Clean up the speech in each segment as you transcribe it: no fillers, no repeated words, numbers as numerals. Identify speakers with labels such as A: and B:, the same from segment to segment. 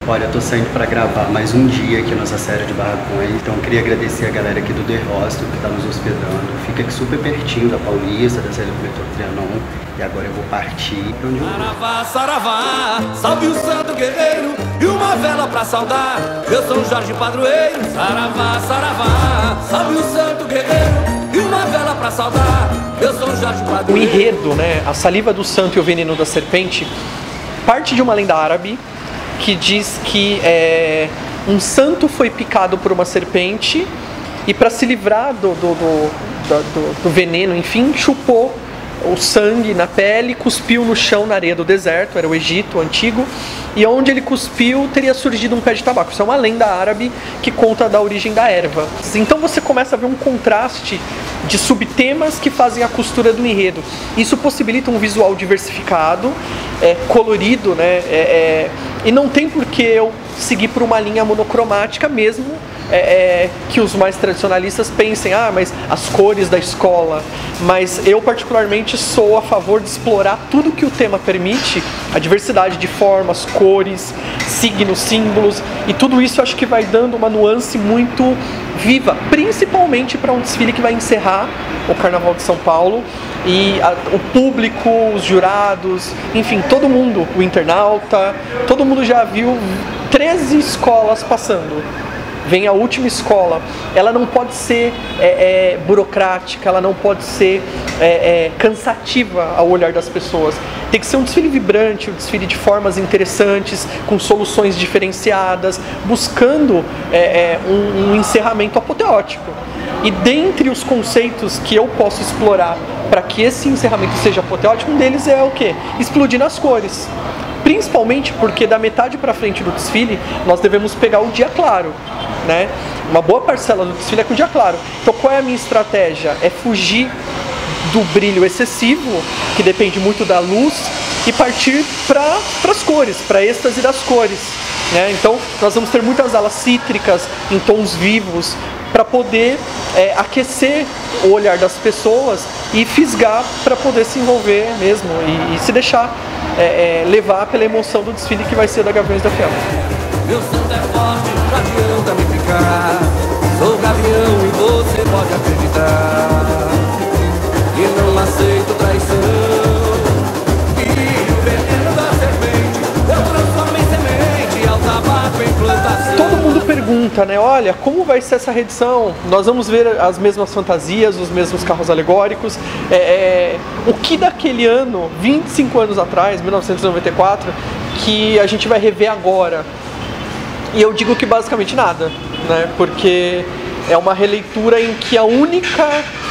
A: Olha, eu tô saindo pra gravar mais um dia aqui nossa série de barracões, então eu queria agradecer a galera aqui do The Hostel que tá nos hospedando. Fica aqui super pertinho da Paulista, da saída do metrô Trianon. E agora eu vou partir pra onde eu vou.
B: Saravá, saravá, salve o santo guerreiro e uma vela pra saudar. Eu sou o Jorge Padroeiro. Saravá, saravá, salve o santo guerreiro e uma vela pra saudar. Eu sou o Jorge Padroeiro.
C: O enredo, né, a saliva do santo e o veneno da serpente, parte de uma lenda árabe que diz que um santo foi picado por uma serpente e para se livrar do veneno, enfim, chupou o sangue na pele, cuspiu no chão na areia do deserto, era o Egito antigo, e onde ele cuspiu teria surgido um pé de tabaco. Isso é uma lenda árabe que conta da origem da erva. Então você começa a ver um contraste de subtemas que fazem a costura do enredo. Isso possibilita um visual diversificado, colorido, né? E não tem por que eu seguir por uma linha monocromática mesmo, que os mais tradicionalistas pensem, mas as cores da escola. Mas eu particularmente sou a favor de explorar tudo que o tema permite, a diversidade de formas, cores, signos, símbolos, e tudo isso eu acho que vai dando uma nuance muito viva, principalmente para um desfile que vai encerrar o Carnaval de São Paulo, e o público, os jurados, enfim, todo mundo, o internauta, todo mundo já viu 13 escolas passando. Vem a última escola, ela não pode ser burocrática, ela não pode ser cansativa ao olhar das pessoas. Tem que ser um desfile vibrante, um desfile de formas interessantes, com soluções diferenciadas, buscando um encerramento apoteótico. E dentre os conceitos que eu posso explorar para que esse encerramento seja apoteótico, um deles é o quê? Explodir nas cores. Principalmente porque da metade para frente do desfile nós devemos pegar o dia claro, né? Uma boa parcela do desfile é com o dia claro. Então qual é a minha estratégia? É fugir do brilho excessivo, que depende muito da luz, e partir para as cores, para êxtase das cores, né? Então nós vamos ter muitas alas cítricas em tons vivos para poder aquecer o olhar das pessoas e fisgar para poder se envolver mesmo e se deixar levar pela emoção do desfile que vai ser da Gaviões da Fiel.
B: Meu santo é forte, gavião da me picar. Sou gavião e você pode acreditar. E não aceito traição. E o veneno da serpente eu transformo em semente, ao tabaco em plantação.
C: Todo mundo pergunta, né? Olha, como vai ser essa reedição? Nós vamos ver as mesmas fantasias, os mesmos carros alegóricos. O que daquele ano, 25 anos atrás, 1994, que a gente vai rever agora? E eu digo que basicamente nada, né? Porque é uma releitura em que a única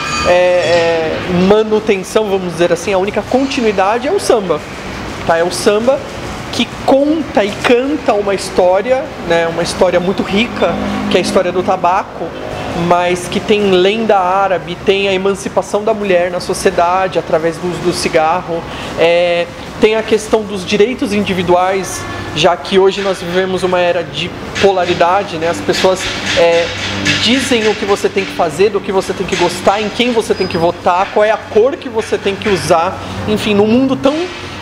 C: manutenção, vamos dizer assim, a única continuidade é o samba, tá? É o samba que conta e canta uma história, né? Uma história muito rica, que é a história do tabaco, mas que tem lenda árabe, tem a emancipação da mulher na sociedade através do uso do cigarro, tem a questão dos direitos individuais, já que hoje nós vivemos uma era de polaridade, né? As pessoas dizem o que você tem que fazer, do que você tem que gostar, em quem você tem que votar, qual é a cor que você tem que usar, enfim, num mundo tão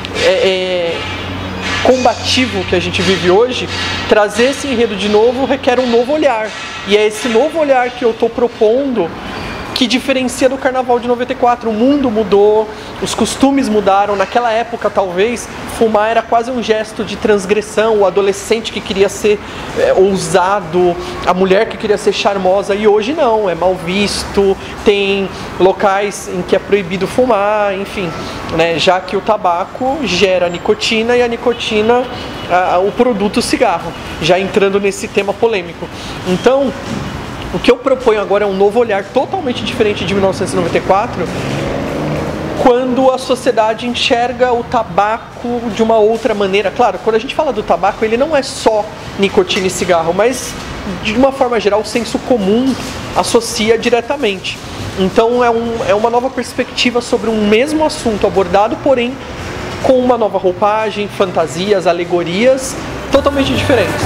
C: combativo que a gente vive hoje, trazer esse enredo de novo requer um novo olhar. E é esse novo olhar que eu estou propondo que diferencia do Carnaval de 94. O mundo mudou, os costumes mudaram. Naquela época, talvez, fumar era quase um gesto de transgressão. O adolescente que queria ser ousado, a mulher que queria ser charmosa. E hoje não, é mal visto. Tem locais em que é proibido fumar, enfim, né? Já que o tabaco gera nicotina e a nicotina, o produto cigarro. Já entrando nesse tema polêmico. Então, o que eu proponho agora é um novo olhar totalmente diferente de 1994, quando a sociedade enxerga o tabaco de uma outra maneira. Claro, quando a gente fala do tabaco, ele não é só nicotina e cigarro, mas de uma forma geral o senso comum associa diretamente. Então é uma nova perspectiva sobre um mesmo assunto abordado, porém com uma nova roupagem, fantasias, alegorias totalmente diferentes.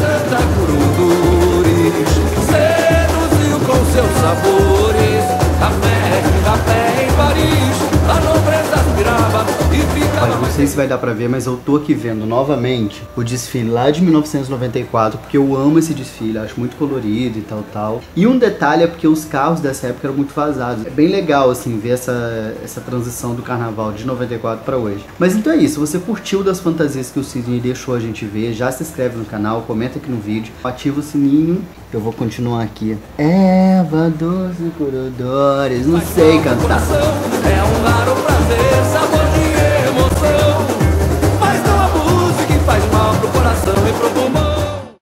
B: Com seus sabores, café em Paris, a nobreza aspirava e ficava mais
A: sei se vai dar pra ver, mas eu tô aqui vendo novamente o desfile lá de 1994, porque eu amo esse desfile, acho muito colorido e tal. E um detalhe é porque os carros dessa época eram muito vazados. É bem legal, assim, ver essa transição do carnaval de 94 pra hoje. Mas então é isso, se você curtiu das fantasias que o Sidney deixou a gente ver, já se inscreve no canal, comenta aqui no vídeo, ativa o sininho. Eu vou continuar aqui. Eva, doce por odores, não sei cantar.